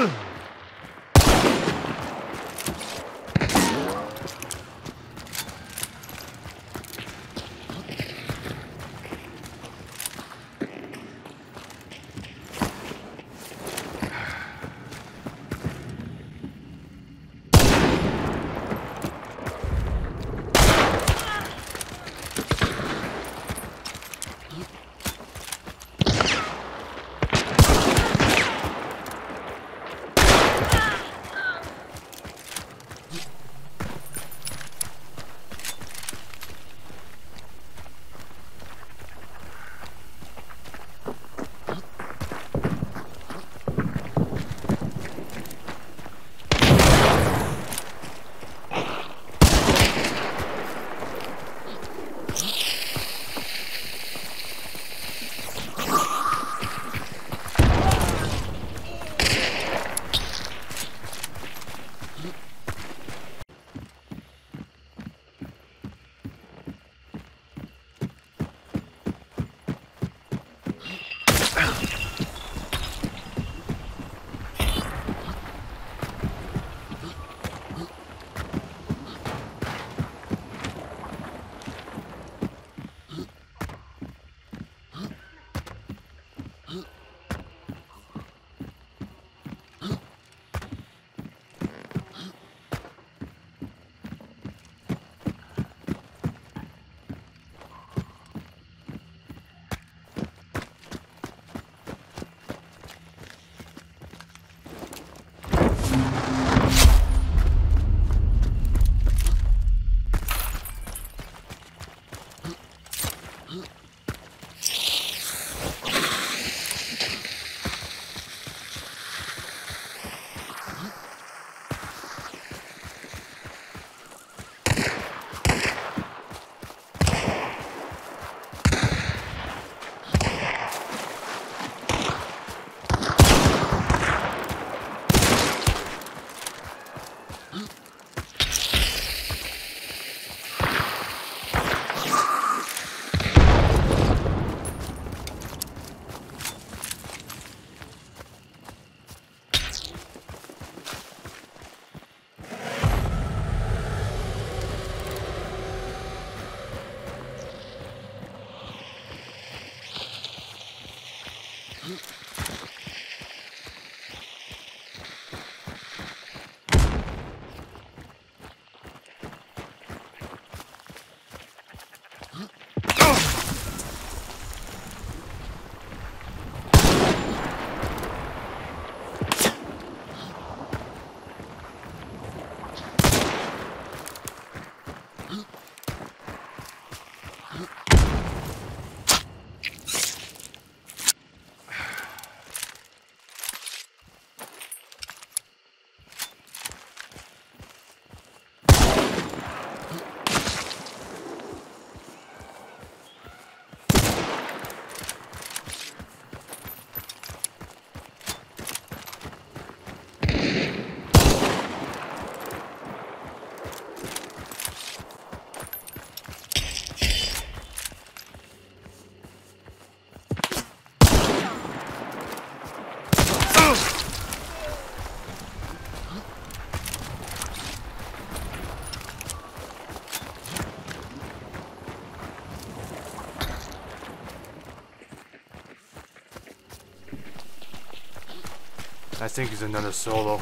I think he's another solo.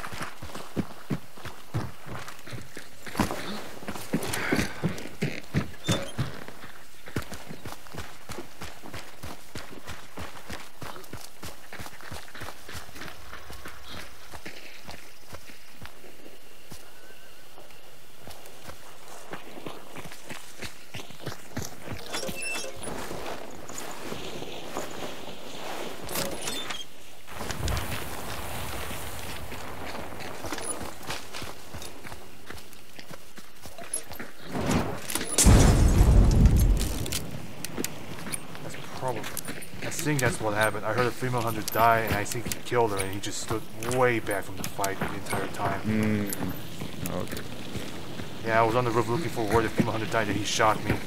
I think that's what happened. I heard a female hunter die, and I think he killed her, and he just stood way back from the fight the entire time. Okay. Yeah, I was on the roof looking for where the female hunter died, and he shot me.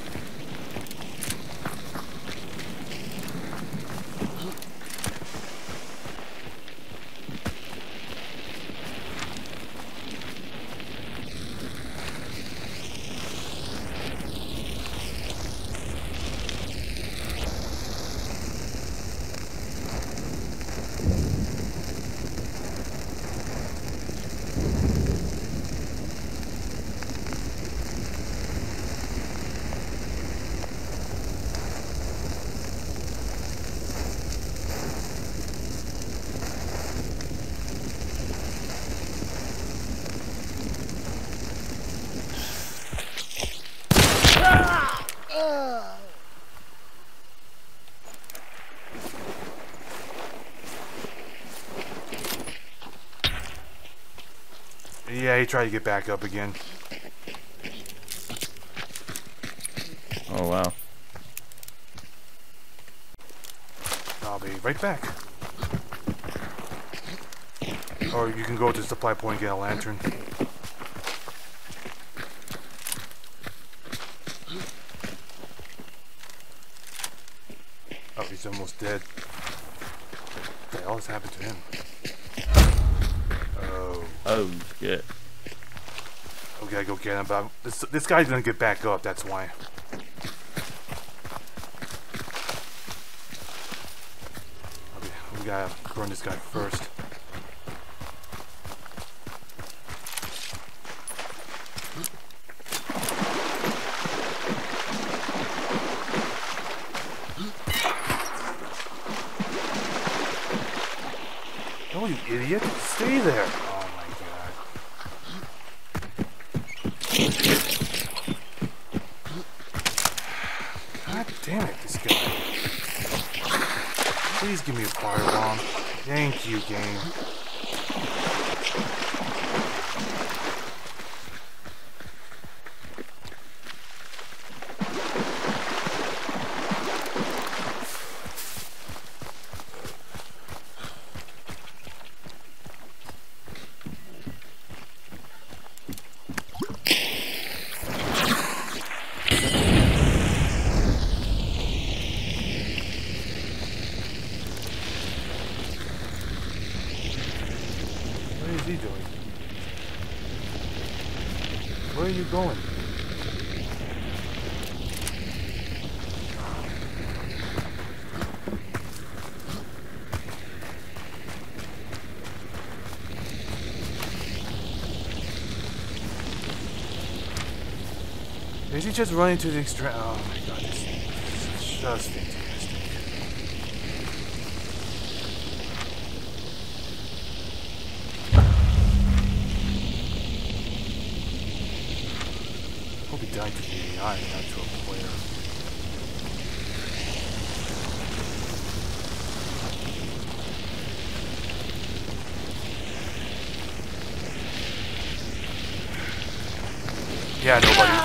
Yeah, he tried to get back up again. Oh, wow. I'll be right back. Or you can go to the supply point and get a lantern. Oh, he's almost dead. What the hell has happened to him? Oh. Oh, shit. We gotta go get him, but this guy's gonna get back up, that's why. Okay, we gotta burn this guy first. Oh, you idiot! Stay there! Oh my god. God damn it, this guy. Please give me a firebomb. Thank you, game. What is he doing? Where are you going? Is he just running to the extreme? Oh my god, this is just fantastic. Hope he died to the AI, not to a player. Yeah, nobody.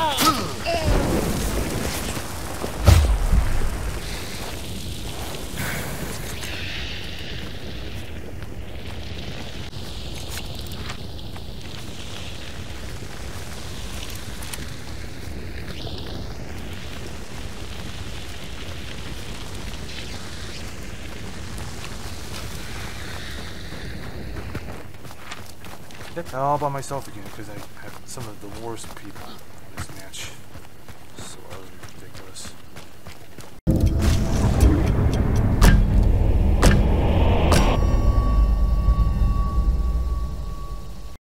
All by myself again because I have some of the worst people in this match. So utterly ridiculous.